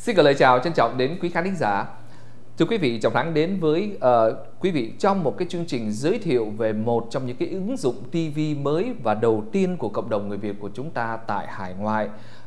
Xin gửi lời chào trân trọng đến quý khán thính giả. Thưa quý vị, Trọng Thắng đến với quý vị trong một cái chương trình giới thiệu về một trong những cái ứng dụng TV mới và đầu tiên của cộng đồng người Việt của chúng ta tại hải ngoại.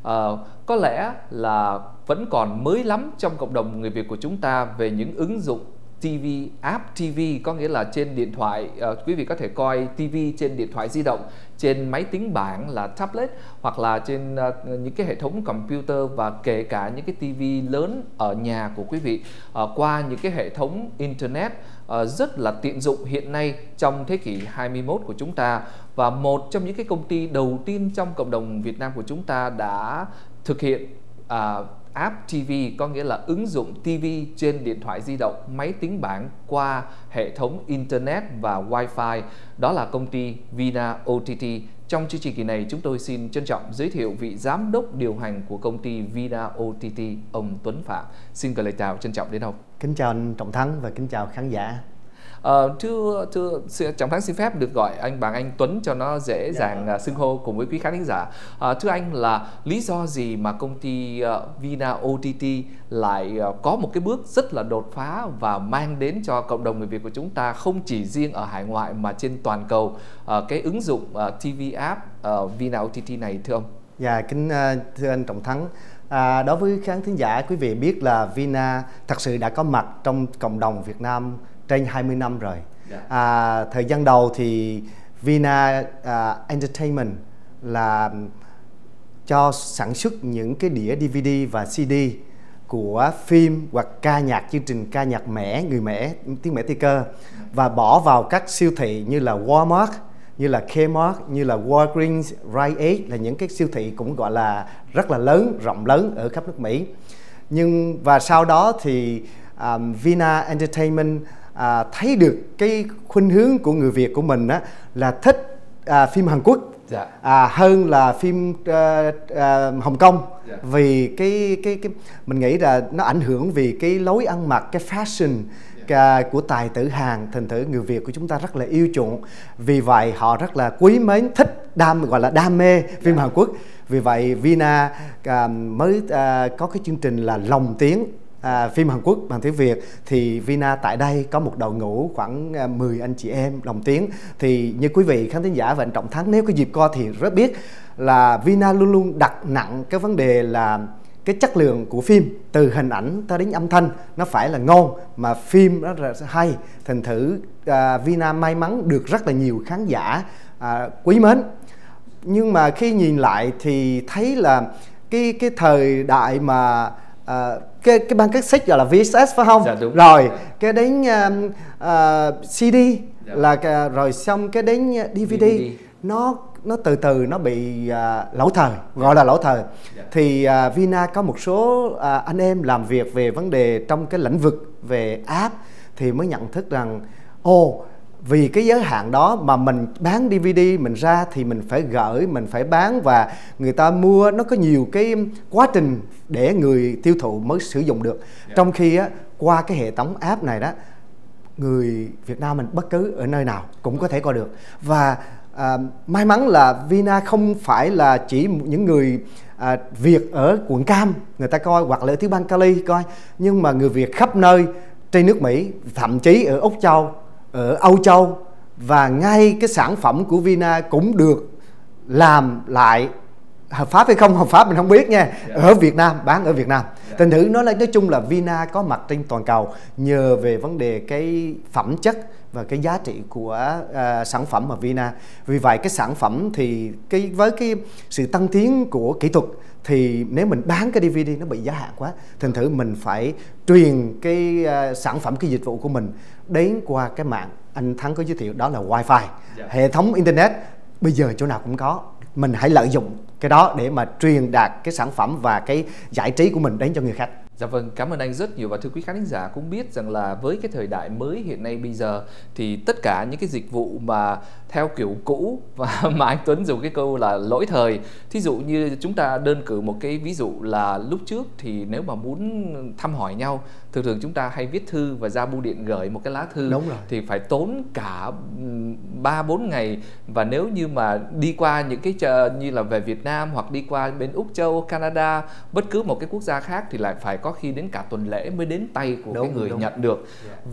Có lẽ là vẫn còn mới lắm trong cộng đồng người Việt của chúng ta về những ứng dụng TV, app TV, có nghĩa là trên điện thoại, quý vị có thể coi TV trên điện thoại di động, trên máy tính bảng là tablet, hoặc là trên những cái hệ thống computer, và kể cả những cái TV lớn ở nhà của quý vị qua những cái hệ thống internet rất là tiện dụng hiện nay trong thế kỷ 21 của chúng ta. Và một trong những cái công ty đầu tiên trong cộng đồng Việt Nam của chúng ta đã thực hiện app TV, có nghĩa là ứng dụng TV trên điện thoại di động, máy tính bảng qua hệ thống internet và wifi. Đó là công ty Vina OTT. Trong chương trình kỳ này, chúng tôi xin trân trọng giới thiệu vị giám đốc điều hành của công ty Vina OTT, ông Tuấn Phạm. Xin gửi lời chào trân trọng đến ông. Kính chào anh Trọng Thắng và kính chào khán giả. Thưa Trọng Thắng xin phép được gọi bằng anh Tuấn cho nó dễ dàng xưng hô cùng với quý khán thính giả. Thưa anh, là lý do gì mà công ty Vina OTT lại có một cái bước rất là đột phá và mang đến cho cộng đồng người Việt của chúng ta, không chỉ riêng ở hải ngoại mà trên toàn cầu, cái ứng dụng TV app Vina OTT này, thưa ông? Dạ, thưa anh Trọng Thắng, đối với khán thính giả, quý vị biết là Vina thật sự đã có mặt trong cộng đồng Việt Nam trên 20 năm rồi. Thời gian đầu thì Vina Entertainment là cho sản xuất những cái đĩa DVD và CD của phim hoặc ca nhạc, chương trình ca nhạc mẻ, người mẻ, tiếng mẻ tây cơ, và bỏ vào các siêu thị như là Walmart, như là Kmart, như là Walgreens, Rite Aid, là những cái siêu thị cũng gọi là rất là lớn, rộng lớn ở khắp nước Mỹ. Và sau đó thì Vina Entertainment thấy được cái khuynh hướng của người Việt của mình là thích phim Hàn Quốc hơn là phim Hồng Kông, vì cái mình nghĩ là nó ảnh hưởng vì cái lối ăn mặc, cái fashion của tài tử Hàn. Thành thử người Việt của chúng ta rất là yêu chuộng, vì vậy họ rất là quý mến, thích, gọi là đam mê phim Hàn Quốc. Vì vậy Vina mới có cái chương trình là lồng tiếng phim Hàn Quốc bằng tiếng Việt. Thì Vina tại đây có một đội ngũ khoảng 10 anh chị em lồng tiếng. Thì như quý vị khán thính giả và anh Trọng Thắng nếu có dịp coi thì rất biết là Vina luôn luôn đặt nặng cái vấn đề là cái chất lượng của phim, từ hình ảnh tới đến âm thanh, nó phải là ngon mà phim nó rất là hay. Thành thử Vina may mắn được rất là nhiều khán giả quý mến. Nhưng mà khi nhìn lại thì thấy là cái thời đại mà cái băng cassette gọi là VHS phải không? Dạ, đúng. Rồi cái đến CD là rồi xong cái đến DVD. Nó từ từ nó bị lỗi thời, gọi là lỗi thời. Thì Vina có một số anh em làm việc về vấn đề trong cái lĩnh vực về app thì mới nhận thức rằng vì cái giới hạn đó mà mình bán DVD mình ra thì mình phải gửi, mình phải bán, và người ta mua, nó có nhiều cái quá trình để người tiêu thụ mới sử dụng được. Trong khi qua cái hệ thống app này đó, người Việt Nam mình bất cứ ở nơi nào cũng có thể coi được. Và may mắn là Vina không phải là chỉ những người Việt ở quận Cam người ta coi, hoặc là ở Tiểu Bang Cali coi, nhưng mà người Việt khắp nơi trên nước Mỹ, thậm chí ở Úc Châu, ở Âu Châu, và ngay cái sản phẩm của Vina cũng được làm lại, hợp pháp hay không hợp pháp mình không biết nha, ở Việt Nam, bán ở Việt Nam. Thành thử nói chung là Vina có mặt trên toàn cầu nhờ về vấn đề cái phẩm chất và cái giá trị của sản phẩm mà Vina. Vì vậy cái sản phẩm thì với cái sự tăng tiến của kỹ thuật thì nếu mình bán cái DVD nó bị giá hạn quá, thành thử mình phải truyền cái sản phẩm, cái dịch vụ của mình đến qua cái mạng. Anh Thắng có giới thiệu đó là wifi, hệ thống internet bây giờ chỗ nào cũng có. Mình hãy lợi dụng cái đó để mà truyền đạt cái sản phẩm và cái giải trí của mình đến cho người khách. Dạ vâng, cảm ơn anh rất nhiều. Và thưa quý khán thính giả cũng biết rằng là với cái thời đại mới hiện nay bây giờ thì tất cả những cái dịch vụ mà theo kiểu cũ và mà anh Tuấn dùng cái câu là lỗi thời. Thí dụ như chúng ta đơn cử một cái ví dụ là lúc trước thì nếu mà muốn thăm hỏi nhau, thường chúng ta hay viết thư và ra bưu điện gửi một cái lá thư. Đúng rồi. Thì phải tốn cả 3-4 ngày. Và nếu như mà đi qua những cái như là về Việt Nam hoặc đi qua bên Úc Châu, Canada, bất cứ một cái quốc gia khác thì lại phải có khi đến cả tuần lễ mới đến tay của cái người đúng. nhận được.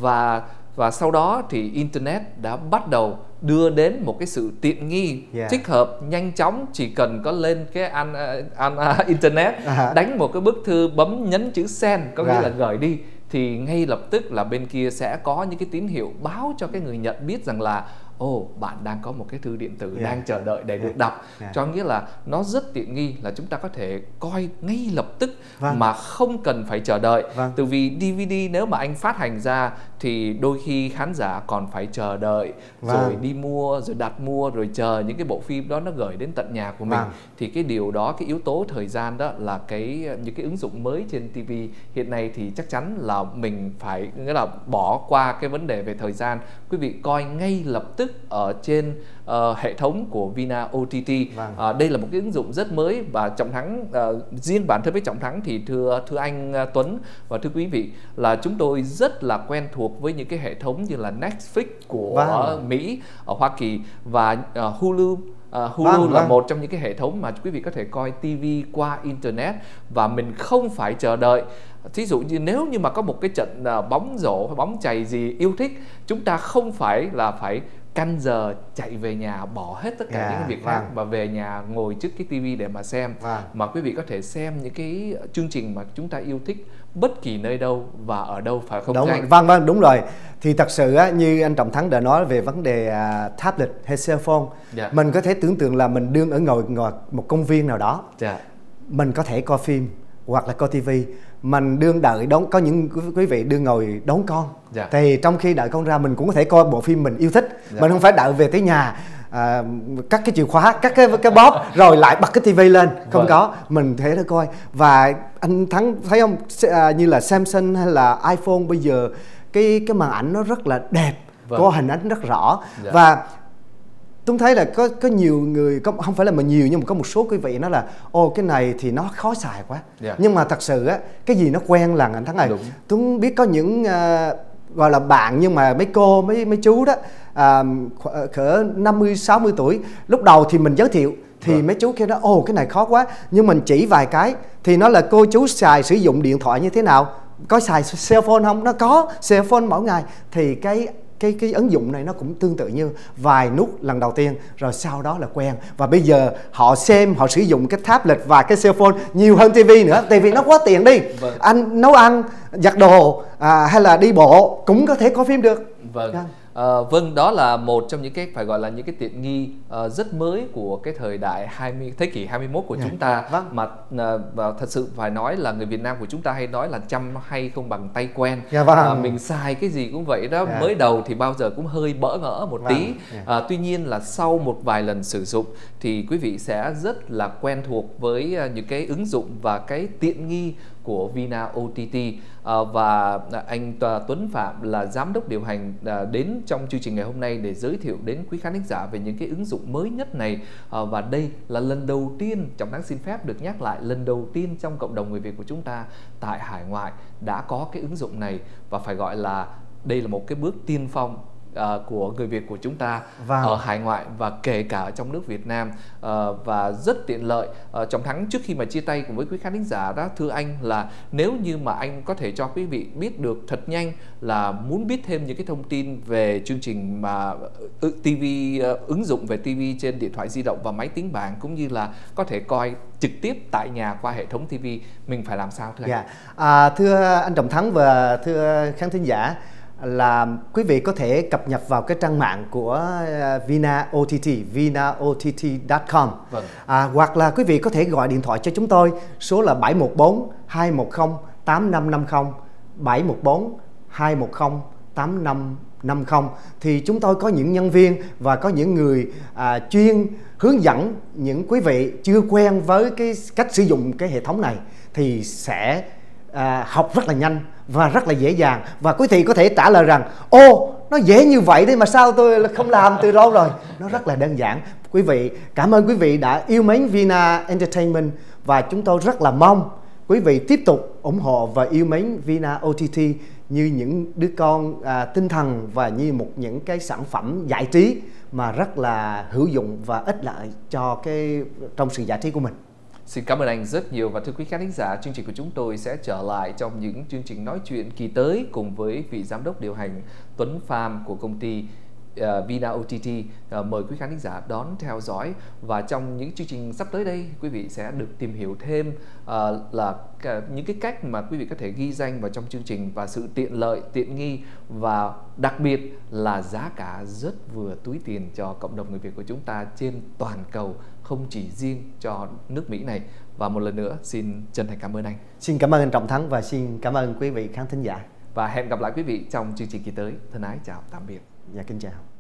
Và sau đó thì Internet đã bắt đầu đưa đến một cái sự tiện nghi, tích hợp nhanh chóng, chỉ cần có lên cái Internet, đánh một cái bức thư, bấm nhấn chữ send, có nghĩa là gửi đi, thì ngay lập tức là bên kia sẽ có những cái tín hiệu báo cho cái người nhận biết rằng là bạn đang có một cái thư điện tử đang chờ đợi để được đọc. Cho nghĩa là nó rất tiện nghi, là chúng ta có thể coi ngay lập tức mà không cần phải chờ đợi. Từ vì DVD nếu mà anh phát hành ra thì đôi khi khán giả còn phải chờ đợi, rồi đi mua, rồi đặt mua, rồi chờ những cái bộ phim đó nó gửi đến tận nhà của mình. Thì cái điều đó, cái yếu tố thời gian đó là những cái ứng dụng mới trên TV hiện nay thì chắc chắn là mình phải nghĩa là bỏ qua cái vấn đề về thời gian. Quý vị coi ngay lập tức ở trên hệ thống của Vina OTT. Đây là một cái ứng dụng rất mới, và Trọng Thắng, riêng bản thân với Trọng Thắng thì thưa anh Tuấn và thưa quý vị, là chúng tôi rất là quen thuộc với những cái hệ thống như là Netflix của Mỹ, ở Hoa Kỳ, và Hulu. Hulu là một trong những cái hệ thống mà quý vị có thể coi TV qua Internet và mình không phải chờ đợi. Thí dụ như nếu như mà có một cái trận bóng rổ hay bóng chày gì yêu thích, chúng ta không phải là phải canh giờ chạy về nhà, bỏ hết tất cả những cái việc khác và về nhà ngồi trước cái TV để mà xem, mà quý vị có thể xem những cái chương trình mà chúng ta yêu thích bất kỳ nơi đâu và ở đâu, phải không? Vâng, đúng rồi. Thì thật sự á, như anh Trọng Thắng đã nói về vấn đề tablet hay cell phone, mình có thể tưởng tượng là mình đương ở ngồi một công viên nào đó, mình có thể coi phim hoặc là coi TV, mình đương đợi đón, có những quý vị đương ngồi đón con, thì trong khi đợi con ra mình cũng có thể coi bộ phim mình yêu thích. Mình không phải đợi về tới nhà cắt cái chìa khóa, cắt cái bóp rồi lại bật cái TV lên, không có, mình thể để coi. Và anh Thắng thấy không, như là Samsung hay là iPhone bây giờ cái màn ảnh nó rất là đẹp, có hình ảnh rất rõ. Và tôi thấy là có nhiều người, không phải là mà nhiều, nhưng mà có một số quý vị nói là cái này thì nó khó xài quá. Nhưng mà thật sự á, cái gì nó quen là anh Thắng này. Tôi biết có những gọi là bạn, nhưng mà mấy cô, mấy chú đó cỡ 50-60 tuổi, lúc đầu thì mình giới thiệu thì mấy chú kia nói cái này khó quá, nhưng mình chỉ vài cái thì nó là cô chú sử dụng điện thoại như thế nào, có xài cell phone không, nó có cell phone mỗi ngày, thì cái ứng dụng này nó cũng tương tự như vài nút lần đầu tiên rồi sau đó là quen, và bây giờ họ sử dụng cái tablet và cái cell phone nhiều hơn TV nữa, tại vì nó quá tiện đi. Anh nấu ăn, giặt đồ hay là đi bộ cũng có thể coi phim được. Vâng, đó là một trong những cái phải gọi là những cái tiện nghi rất mới của cái thời đại thế kỷ 21 của chúng ta. Mà thật sự phải nói là người Việt Nam của chúng ta hay nói là chăm hay không bằng tay quen. Mình xài cái gì cũng vậy đó. Mới đầu thì bao giờ cũng hơi bỡ ngỡ một tí. Tuy nhiên là sau một vài lần sử dụng thì quý vị sẽ rất là quen thuộc với những cái ứng dụng và cái tiện nghi của Vina OTT. Và anh Tuấn Phạm là giám đốc điều hành đến trong chương trình ngày hôm nay để giới thiệu đến quý khán thính giả về những cái ứng dụng mới nhất này. Và đây là lần đầu tiên, Trọng Thắng xin phép được nhắc lại, lần đầu tiên trong cộng đồng người Việt của chúng ta tại hải ngoại đã có cái ứng dụng này, và phải gọi là đây là một cái bước tiên phong của người Việt của chúng ta ở hải ngoại và kể cả ở trong nước Việt Nam, và rất tiện lợi. Trọng Thắng, trước khi mà chia tay cùng với quý khán thính giả đó, thưa anh là nếu như mà anh có thể cho quý vị biết được thật nhanh là muốn biết thêm những cái thông tin về chương trình mà TV, ứng dụng về TV trên điện thoại di động và máy tính bảng, cũng như là có thể coi trực tiếp tại nhà qua hệ thống TV, mình phải làm sao thưa anh? Thưa anh Trọng Thắng và thưa khán thính giả, là quý vị có thể cập nhật vào cái trang mạng của Vina OTT, vinaott.com. Hoặc là quý vị có thể gọi điện thoại cho chúng tôi, số là 714 210 8550, 714 210 8550. Thì chúng tôi có những nhân viên và có những người chuyên hướng dẫn những quý vị chưa quen với cái cách sử dụng cái hệ thống này, thì sẽ học rất là nhanh và rất là dễ dàng. Và quý vị có thể trả lời rằng nó dễ như vậy đấy mà sao tôi không làm từ lâu rồi. Nó rất là đơn giản. Quý vị, cảm ơn quý vị đã yêu mến Vina Entertainment, và chúng tôi rất là mong quý vị tiếp tục ủng hộ và yêu mến Vina OTT như những đứa con tinh thần, và như những cái sản phẩm giải trí mà rất là hữu dụng và ích lợi cho trong sự giải trí của mình. Xin cảm ơn anh rất nhiều, và thưa quý khán thính giả, chương trình của chúng tôi sẽ trở lại trong những chương trình nói chuyện kỳ tới cùng với vị giám đốc điều hành Tuấn Pham của công ty Vina OTT. Mời quý khán thính giả đón theo dõi, và trong những chương trình sắp tới đây, quý vị sẽ được tìm hiểu thêm là những cái cách mà quý vị có thể ghi danh vào trong chương trình, và sự tiện lợi, tiện nghi, và đặc biệt là giá cả rất vừa túi tiền cho cộng đồng người Việt của chúng ta trên toàn cầu, không chỉ riêng cho nước Mỹ này. Và một lần nữa xin chân thành cảm ơn anh. Xin cảm ơn anh Trọng Thắng và xin cảm ơn quý vị khán thính giả. Và hẹn gặp lại quý vị trong chương trình kỳ tới. Thân ái chào tạm biệt. Dạ kính chào.